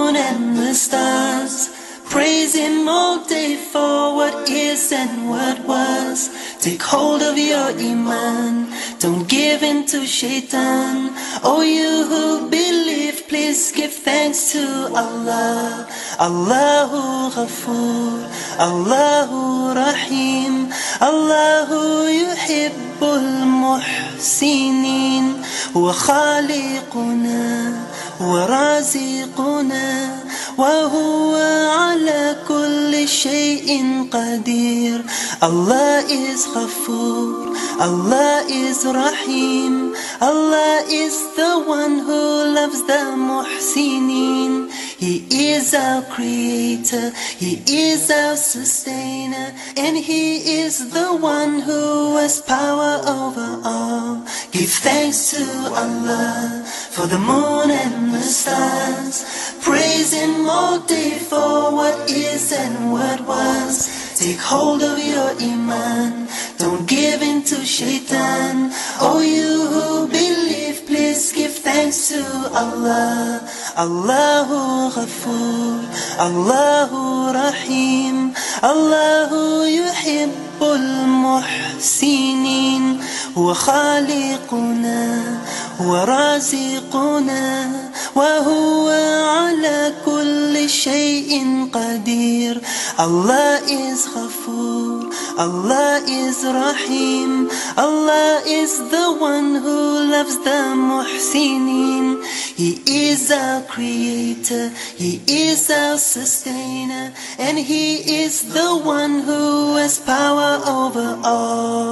moon and the stars. Praise Him all day for what is and what was. Take hold of your iman, don't give in to shaitan. Oh, you who believe, please give thanks to Allah. Allahu Ghafoor, Allahu Rahim, Allahu Yuhibbul Muhsinin. Huwa Khaliquna, Huwa Raziquna, وهو على كل شيء قدير. Allah is Ghafoor, Allah is Rahim, Allah is the one who loves the Muhsinin. He is our creator, He is our sustainer, and He is the one who has power over all. Give thanks to Allah for the moon and the stars. Praise Him all day for what is and what was. Take hold of your iman, don't give in to shaitan. Oh, you who believe, please give thanks to Allah. Allahu Ghafoor, Allahu Rahim, Allahu Yuhibbul Muhsinin. Huwa Khaliquna, Huwa Raziquna, وهو على كل شيء قدير. Allah is Ghafoor, Allah is Rahim, Allah is the one who loves the Muhsinin. He is our creator, He is our sustainer, and He is the one who has power over all.